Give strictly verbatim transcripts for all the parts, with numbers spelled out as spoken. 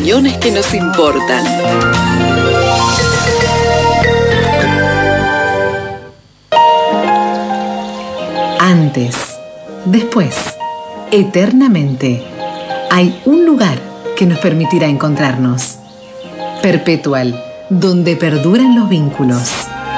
opiniones que nos importan. Antes, después, eternamente, hay un lugar que nos permitirá encontrarnos. Perpetual, donde perduran los vínculos.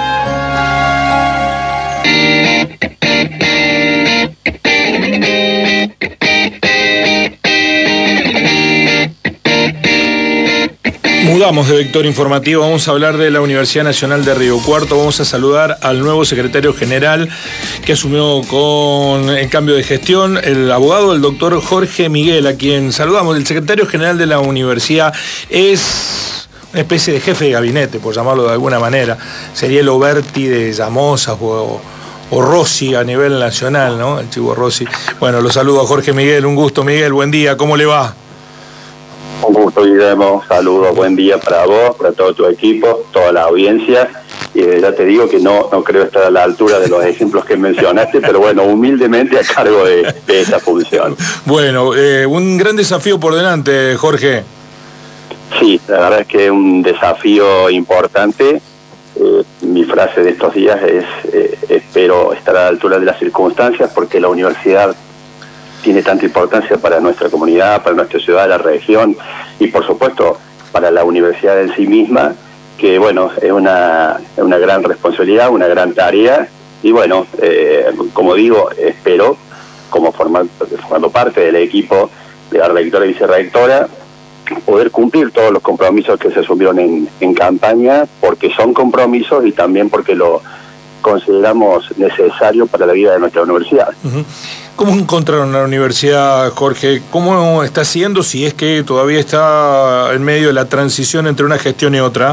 Mudamos de vector informativo, vamos a hablar de la Universidad Nacional de Río Cuarto, vamos a saludar al nuevo secretario general que asumió con el cambio de gestión, el abogado, el doctor Jorge Miguel, a quien saludamos. El secretario general de la universidad es una especie de jefe de gabinete, por llamarlo de alguna manera, sería el Oberti de Llamosa o, o Rossi a nivel nacional, ¿no? El chivo Rossi. Bueno, lo saludo a Jorge Miguel, un gusto Miguel, buen día, ¿cómo le va? Un gusto, Guillermo. Saludos, buen día para vos, para todo tu equipo, toda la audiencia. Y eh, ya te digo que no, no creo estar a la altura de los ejemplos que mencionaste, pero bueno, humildemente a cargo de, de esa función. Bueno, eh, un gran desafío por delante, Jorge. Sí, la verdad es que es un desafío importante. Eh, mi frase de estos días es, eh, espero estar a la altura de las circunstancias, porque la universidad tiene tanta importancia para nuestra comunidad, para nuestra ciudad, la región y por supuesto para la universidad en sí misma, que bueno, es una, una gran responsabilidad, una gran tarea y bueno, eh, como digo, espero, como formando, formando parte del equipo de la rectora y vicerrectora, poder cumplir todos los compromisos que se asumieron en, en campaña, porque son compromisos y también porque lo consideramos necesario para la vida de nuestra universidad. Uh-huh. ¿Cómo encontraron la universidad, Jorge? ¿Cómo está haciendo, si es que todavía está en medio de la transición entre una gestión y otra?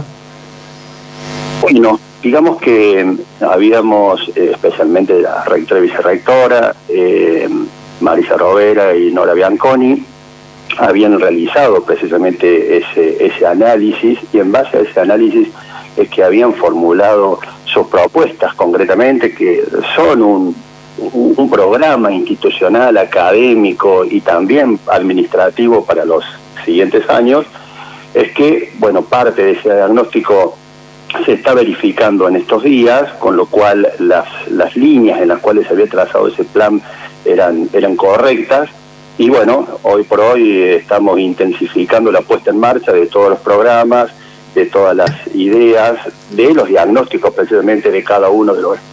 Bueno, digamos que habíamos, eh, especialmente la rectora y vicerrectora, eh, Marisa Rovera y Nora Bianconi, habían realizado precisamente ese, ese análisis, y en base a ese análisis es que habían formulado sus propuestas concretamente, que son un, un, un programa institucional, académico y también administrativo para los siguientes años. Es que, bueno, parte de ese diagnóstico se está verificando en estos días, con lo cual las, las líneas en las cuales se había trazado ese plan eran, eran correctas. Y bueno, hoy por hoy estamos intensificando la puesta en marcha de todos los programas, de todas las ideas, de los diagnósticos precisamente de cada uno de los,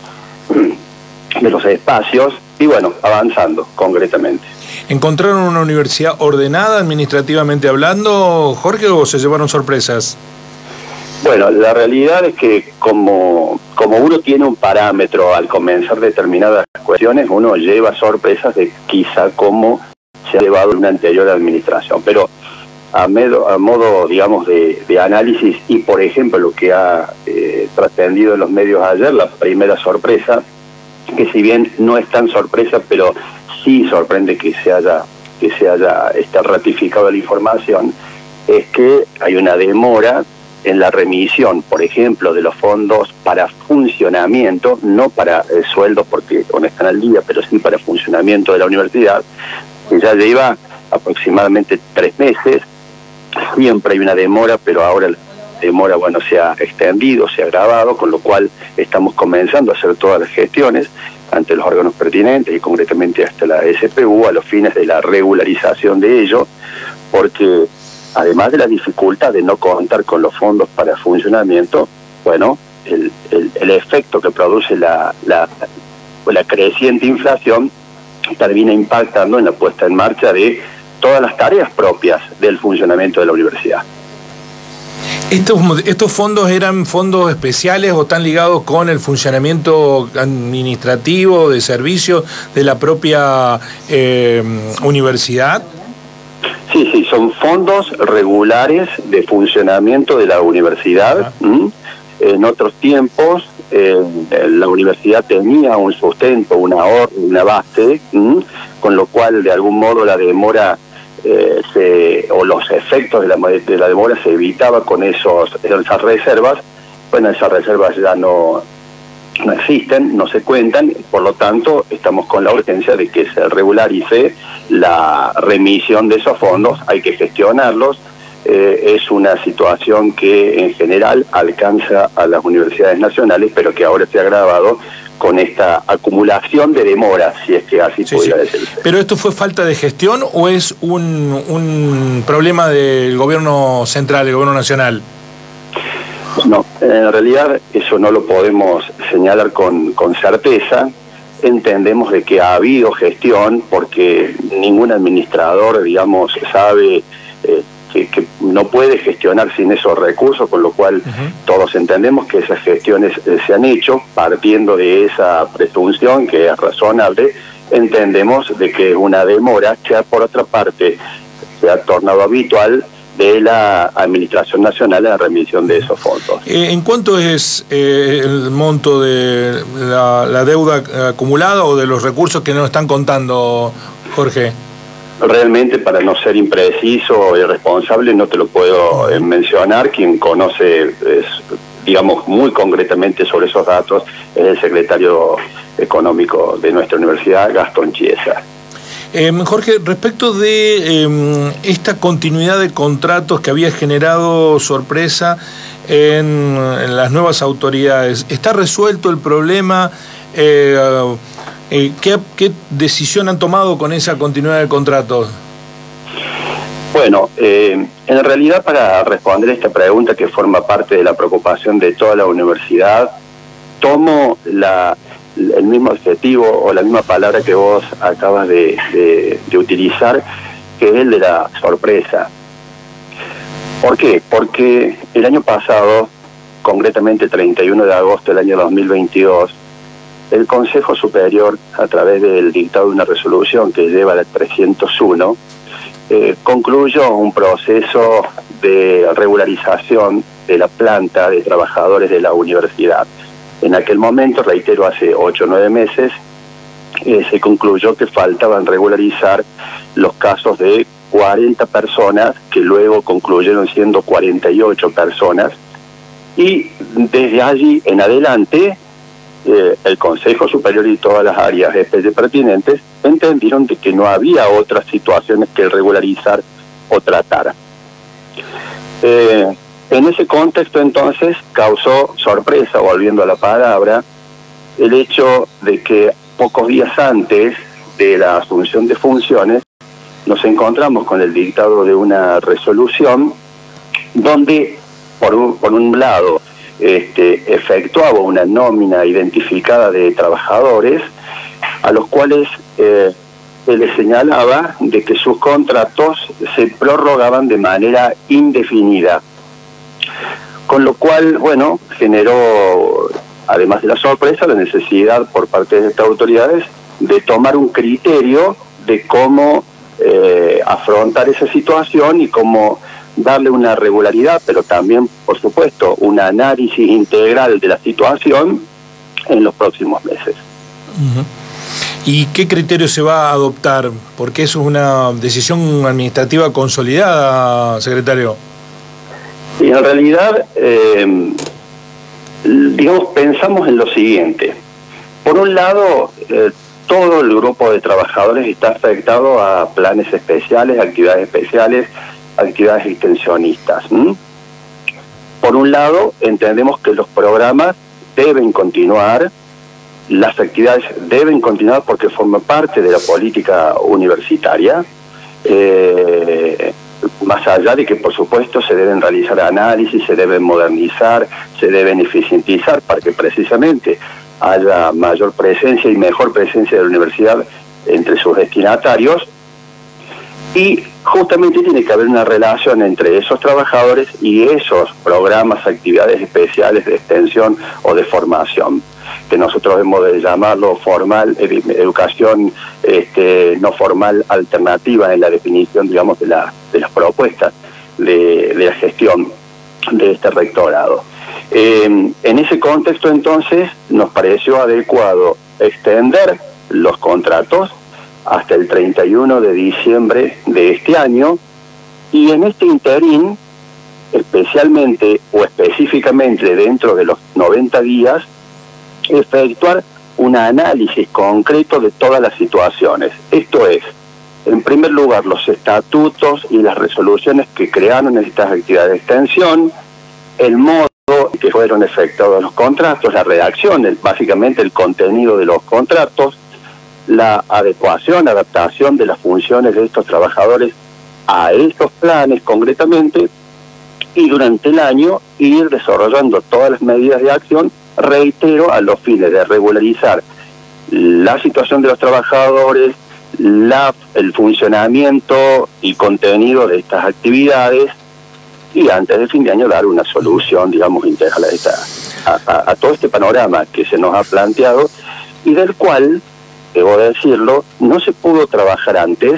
de los espacios, y bueno, avanzando concretamente. ¿Encontraron una universidad ordenada administrativamente hablando, Jorge, o se llevaron sorpresas? Bueno, la realidad es que como, como uno tiene un parámetro al comenzar determinadas cuestiones, uno lleva sorpresas de quizá cómo se ha llevado en una anterior administración, pero a, medo, a modo, digamos, de, de análisis y, por ejemplo, lo que ha eh, trascendido en los medios ayer, la primera sorpresa, que si bien no es tan sorpresa, pero sí sorprende que se haya, que se haya este, ratificado la información, es que hay una demora en la remisión, por ejemplo, de los fondos para funcionamiento, no para eh, sueldos porque no están al día, pero sí para funcionamiento de la universidad, que ya lleva aproximadamente tres meses. Siempre hay una demora, pero ahora la demora, bueno, se ha extendido, se ha agravado, con lo cual estamos comenzando a hacer todas las gestiones ante los órganos pertinentes y concretamente hasta la S P U a los fines de la regularización de ello, porque además de la dificultad de no contar con los fondos para funcionamiento, bueno, el, el, el efecto que produce la, la, la creciente inflación termina impactando en la puesta en marcha de todas las tareas propias del funcionamiento de la universidad. ¿Estos, estos fondos eran fondos especiales o están ligados con el funcionamiento administrativo de servicios de la propia eh, universidad? Sí, sí, son fondos regulares de funcionamiento de la universidad. ¿Mm? En otros tiempos, eh, la universidad tenía un sustento, una, una base, ¿Mm? con lo cual, de algún modo, la demora eh, se, o los efectos de la, de la demora se evitaba con esos, esas reservas. Bueno, esas reservas ya no, no existen, no se cuentan, por lo tanto, estamos con la urgencia de que se regularice la remisión de esos fondos. Hay que gestionarlos, eh, es una situación que en general alcanza a las universidades nacionales, pero que ahora se ha agravado con esta acumulación de demoras, si es que así sí, pudiera sí. decirse. ¿Pero esto fue falta de gestión o es un, un problema del gobierno central, del gobierno nacional? No, en realidad eso no lo podemos señalar con, con certeza. Entendemos de que ha habido gestión porque ningún administrador, digamos, sabe eh, que, que no puede gestionar sin esos recursos, con lo cual uh-huh. todos entendemos que esas gestiones eh, se han hecho partiendo de esa presunción que es razonable. Entendemos de que una demora que por otra parte se ha tornado habitual de la Administración Nacional en la remisión de esos fondos. Eh, ¿En cuánto es eh, el monto de la, la deuda acumulada o de los recursos que nos están contando, Jorge? Realmente, para no ser impreciso o irresponsable, no te lo puedo eh, mencionar. Quien conoce, es, digamos, muy concretamente sobre esos datos es el secretario económico de nuestra universidad, Gastón Chiesa. Eh, Jorge, respecto de eh, esta continuidad de contratos que había generado sorpresa en, en las nuevas autoridades, ¿está resuelto el problema? Eh, eh, ¿qué, ¿Qué decisión han tomado con esa continuidad de contratos? Bueno, eh, en realidad, para responder esta pregunta que forma parte de la preocupación de toda la universidad, tomo la... el mismo adjetivo o la misma palabra que vos acabas de, de, de utilizar, que es el de la sorpresa. ¿Por qué? Porque el año pasado, concretamente treinta y uno de agosto del año dos mil veintidós, el Consejo Superior, a través del dictado de una resolución que lleva la trescientos uno, eh, concluyó un proceso de regularización de la planta de trabajadores de la universidad. En aquel momento, reitero, hace ocho o nueve meses, eh, se concluyó que faltaban regularizar los casos de cuarenta personas, que luego concluyeron siendo cuarenta y ocho personas, y desde allí en adelante, eh, el Consejo Superior y todas las áreas pertinentes entendieron de que no había otras situaciones que regularizar o tratar. Eh, En ese contexto, entonces, causó sorpresa, volviendo a la palabra, el hecho de que pocos días antes de la asunción de funciones nos encontramos con el dictado de una resolución donde, por un, por un lado, este, efectuaba una nómina identificada de trabajadores a los cuales eh, se les señalaba de que sus contratos se prorrogaban de manera indefinida. Con lo cual, bueno, generó, además de la sorpresa, la necesidad por parte de estas autoridades de tomar un criterio de cómo eh, afrontar esa situación y cómo darle una regularidad, pero también, por supuesto, un análisis integral de la situación en los próximos meses. Uh-huh. ¿Y qué criterio se va a adoptar? Porque eso es una decisión administrativa consolidada, secretario. Y en realidad, eh, digamos, pensamos en lo siguiente. Por un lado, eh, todo el grupo de trabajadores está afectado a planes especiales, actividades especiales, actividades extensionistas. ¿Mm? Por un lado, entendemos que los programas deben continuar, las actividades deben continuar porque forman parte de la política universitaria, eh, más allá de que, por supuesto, se deben realizar análisis, se deben modernizar, se deben eficientizar para que precisamente haya mayor presencia y mejor presencia de la universidad entre sus destinatarios. Y justamente tiene que haber una relación entre esos trabajadores y esos programas, actividades especiales de extensión o de formación, que nosotros hemos de llamarlo formal, educación este, no formal alternativa en la definición, digamos, de, la, de las propuestas de, de la gestión de este rectorado. Eh, en ese contexto, entonces, nos pareció adecuado extender los contratos hasta el treinta y uno de diciembre de este año, y en este interín, especialmente o específicamente dentro de los noventa días, efectuar un análisis concreto de todas las situaciones. Esto es, en primer lugar, los estatutos y las resoluciones que crearon estas actividades de extensión, el modo en que fueron efectuados los contratos, la redacción, el, básicamente el contenido de los contratos, la adecuación, adaptación de las funciones de estos trabajadores a estos planes concretamente, y durante el año ir desarrollando todas las medidas de acción, reitero, a los fines de regularizar la situación de los trabajadores, la, el funcionamiento y contenido de estas actividades, y antes de fin de año dar una solución, digamos, integral a, esta, a, a, a todo este panorama que se nos ha planteado y del cual, debo decirlo, no se pudo trabajar antes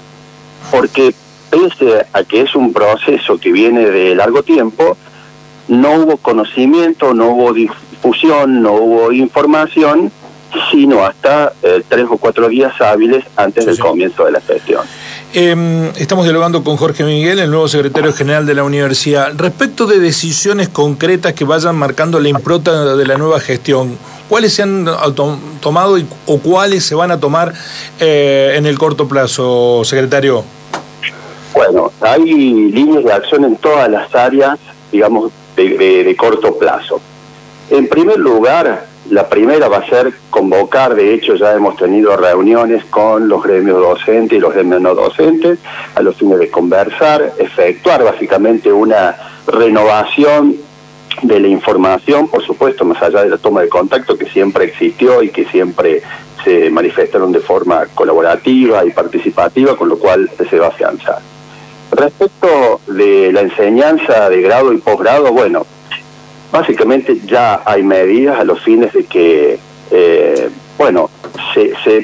porque pese a que es un proceso que viene de largo tiempo, no hubo conocimiento, no hubo difusión, no hubo información, sino hasta eh, tres o cuatro días hábiles antes sí, del sí. comienzo de la gestión. Eh, estamos dialogando con Jorge Miguel, el nuevo secretario general de la universidad. Respecto de decisiones concretas que vayan marcando la impronta de la nueva gestión, ¿cuáles se han tomado y, o cuáles se van a tomar eh, en el corto plazo, secretario? Bueno, hay líneas de acción en todas las áreas, digamos, de, de, de corto plazo. En primer lugar, la primera va a ser convocar, de hecho ya hemos tenido reuniones con los gremios docentes y los gremios no docentes, a los fines de conversar, efectuar básicamente una renovación de la información, por supuesto, más allá de la toma de contacto que siempre existió y que siempre se manifestaron de forma colaborativa y participativa, con lo cual se va a afianzar. Respecto de la enseñanza de grado y posgrado, bueno, básicamente ya hay medidas a los fines de que, eh, bueno, se, se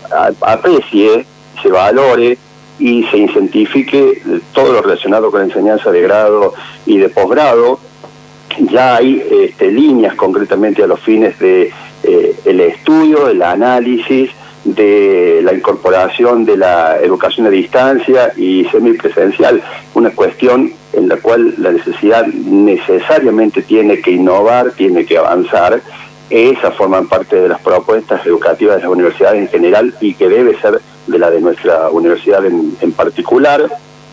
aprecie, se valore y se incentifique todo lo relacionado con la enseñanza de grado y de posgrado. Ya hay este, líneas concretamente a los fines de eh, el estudio, el análisis, de la incorporación de la educación a distancia y semipresencial, una cuestión en la cual la necesidad necesariamente tiene que innovar, tiene que avanzar. Esas forman parte de las propuestas educativas de las universidades en general y que debe ser de la de nuestra universidad en, en particular.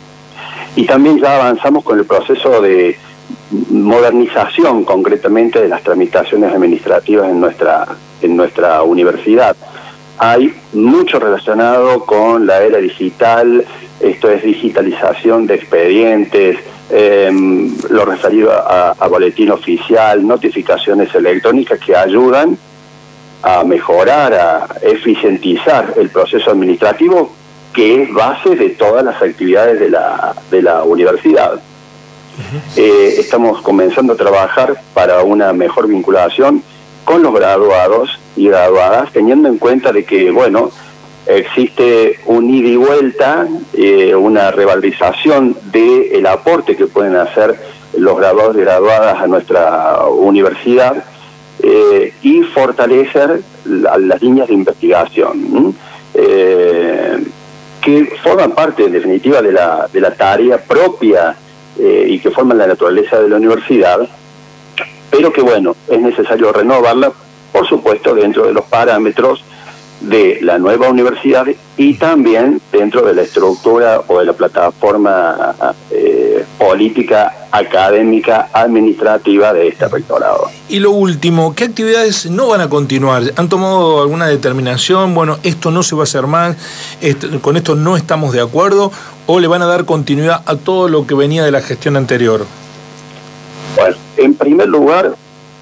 Y también ya avanzamos con el proceso de modernización concretamente de las tramitaciones administrativas en nuestra, en nuestra universidad. Hay mucho relacionado con la era digital, esto es digitalización de expedientes, eh, lo referido a, a boletín oficial, notificaciones electrónicas que ayudan a mejorar, a eficientizar el proceso administrativo, que es base de todas las actividades de la, de la universidad. Uh-huh. Eh, estamos comenzando a trabajar para una mejor vinculación con los graduados y graduadas, teniendo en cuenta de que, bueno, existe un ida y vuelta, eh, una revalorización del aporte que pueden hacer los graduados y graduadas a nuestra universidad eh, y fortalecer la, las líneas de investigación, eh, que forman parte, en definitiva, de la, de la tarea propia eh, y que forman la naturaleza de la universidad, pero que, bueno, es necesario renovarla, por supuesto, dentro de los parámetros de la nueva universidad y también dentro de la estructura o de la plataforma eh, política, académica, administrativa de este rectorado. Y lo último, ¿qué actividades no van a continuar? ¿Han tomado alguna determinación? Bueno, esto no se va a hacer más, esto, con esto no estamos de acuerdo, ¿o le van a dar continuidad a todo lo que venía de la gestión anterior? Bueno, en primer lugar,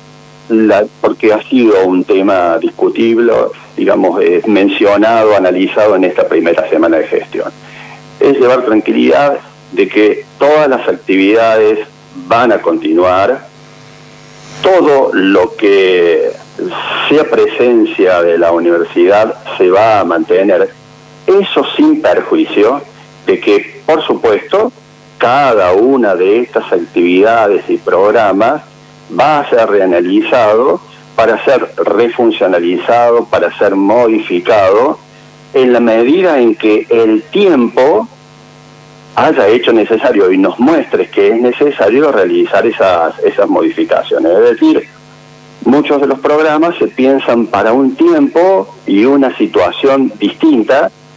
la, porque ha sido un tema discutible, digamos, eh, mencionado, analizado en esta primera semana de gestión, es llevar tranquilidad de que todas las actividades van a continuar, todo lo que sea presencia de la universidad se va a mantener, eso sin perjuicio de que, por supuesto, cada una de estas actividades y programas va a ser reanalizado para ser refuncionalizado, para ser modificado, en la medida en que el tiempo haya hecho necesario y nos muestre que es necesario realizar esas, esas modificaciones. Es decir, muchos de los programas se piensan para un tiempo y una situación distinta,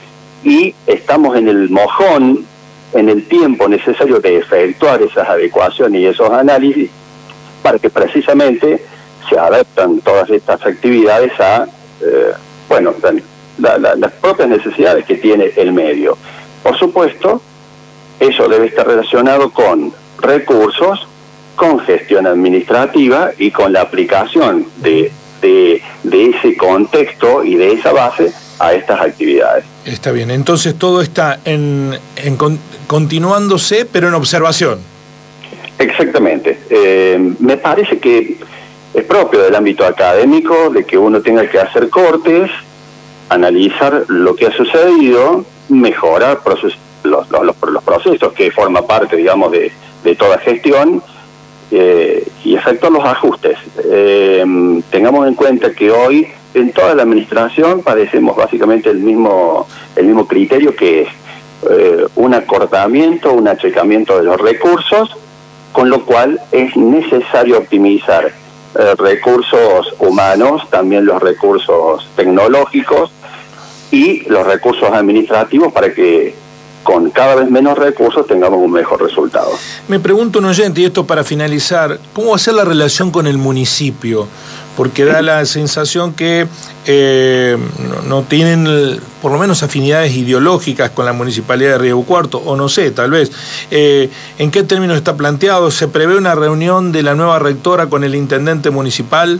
y estamos en el mojón, en el tiempo necesario de efectuar esas adecuaciones y esos análisis para que precisamente se adaptan todas estas actividades a, eh, bueno, la, la, las propias necesidades que tiene el medio. Por supuesto, eso debe estar relacionado con recursos, con gestión administrativa y con la aplicación de, de, de ese contexto y de esa base a estas actividades. Está bien, entonces todo está en, en con, continuándose, pero en observación. Exactamente. Eh, me parece que es propio del ámbito académico de que uno tenga que hacer cortes, analizar lo que ha sucedido, mejorar proces los, los, los procesos que forman parte, digamos, de, de toda gestión, eh, y efectuar los ajustes. Eh, tengamos en cuenta que hoy en toda la administración padecemos básicamente el mismo, el mismo criterio, que es eh, un acortamiento, un achicamiento de los recursos, con lo cual es necesario optimizar eh, recursos humanos, también los recursos tecnológicos y los recursos administrativos para que con cada vez menos recursos tengamos un mejor resultado. Me pregunto un oyente, y esto para finalizar, ¿cómo va a ser la relación con el municipio? Porque da la sensación que eh, no, no tienen, por lo menos, afinidades ideológicas con la Municipalidad de Río Cuarto, o no sé, tal vez. Eh, ¿En qué términos está planteado? ¿Se prevé una reunión de la nueva rectora con el intendente municipal?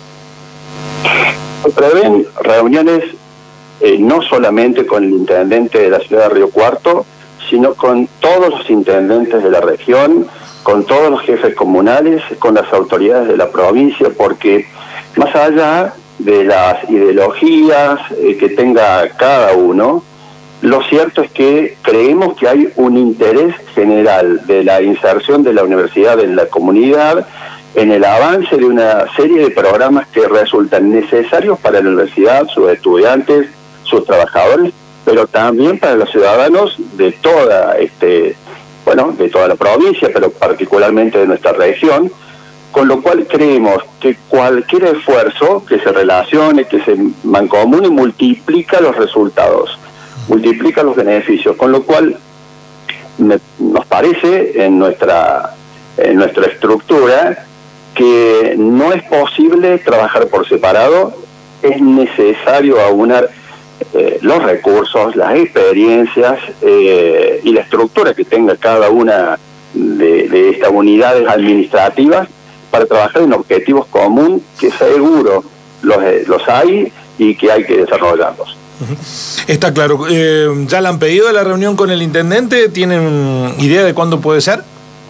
Se prevén reuniones eh, no solamente con el intendente de la ciudad de Río Cuarto, sino con todos los intendentes de la región, con todos los jefes comunales, con las autoridades de la provincia, porque más allá de las ideologías eh, que tenga cada uno, lo cierto es que creemos que hay un interés general de la inserción de la universidad en la comunidad, en el avance de una serie de programas que resultan necesarios para la universidad, sus estudiantes, sus trabajadores, pero también para los ciudadanos de toda este bueno, de toda la provincia, pero particularmente de nuestra región, con lo cual creemos que cualquier esfuerzo que se relacione, que se mancomune, multiplica los resultados, multiplica los beneficios, con lo cual me, nos parece en nuestra, en nuestra estructura que no es posible trabajar por separado, es necesario aunar Eh, los recursos, las experiencias eh, y la estructura que tenga cada una de, de estas unidades administrativas para trabajar en objetivos comunes que seguro los, los hay y que hay que desarrollarlos. Está claro. Eh, ¿Ya le han pedido la reunión con el intendente? ¿Tienen idea de cuándo puede ser?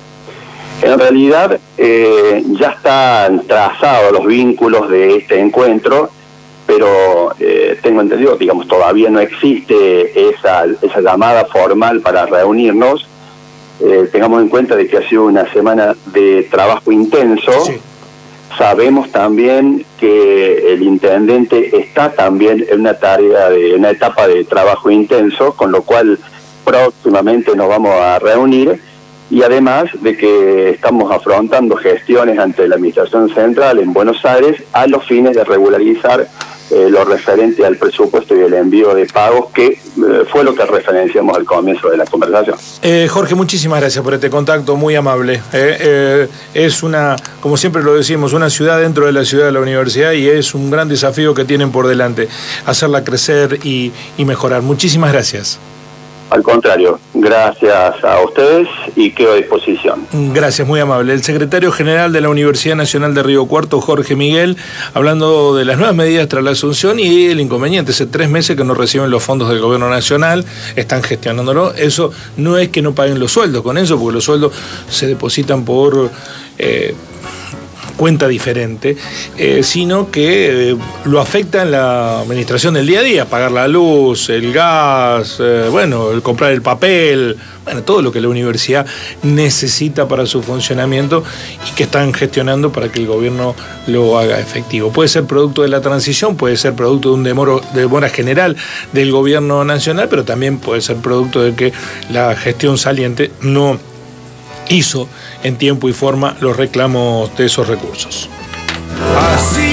En realidad eh, ya están trazados los vínculos de este encuentro, pero eh, tengo entendido, digamos, todavía no existe esa, esa llamada formal para reunirnos. Eh, tengamos en cuenta de que ha sido una semana de trabajo intenso. Sí. Sabemos también que el intendente está también en una tarea, de una etapa de trabajo intenso, con lo cual próximamente nos vamos a reunir, y además de que estamos afrontando gestiones ante la Administración Central en Buenos Aires a los fines de regularizar Eh, lo referente al presupuesto y el envío de pagos, que eh, fue lo que referenciamos al comienzo de la conversación. Eh, Jorge, muchísimas gracias por este contacto, muy amable. Eh, eh, es una, como siempre lo decimos, una ciudad dentro de la ciudad de la universidad, y es un gran desafío que tienen por delante, hacerla crecer y, y mejorar. Muchísimas gracias. Al contrario, gracias a ustedes y quedo a disposición. Gracias, muy amable. El secretario general de la Universidad Nacional de Río Cuarto, Jorge Miguel, hablando de las nuevas medidas tras la asunción y el inconveniente. Hace tres meses que no reciben los fondos del gobierno nacional, están gestionándolo. Eso no es que no paguen los sueldos con eso, porque los sueldos se depositan por Eh, cuenta diferente, eh, sino que eh, lo afecta en la administración del día a día, pagar la luz, el gas, eh, bueno, el comprar el papel, bueno, todo lo que la universidad necesita para su funcionamiento y que están gestionando para que el gobierno lo haga efectivo. Puede ser producto de la transición, puede ser producto de un demoro, de demora general del gobierno nacional, pero también puede ser producto de que la gestión saliente no hizo en tiempo y forma los reclamos de esos recursos. Así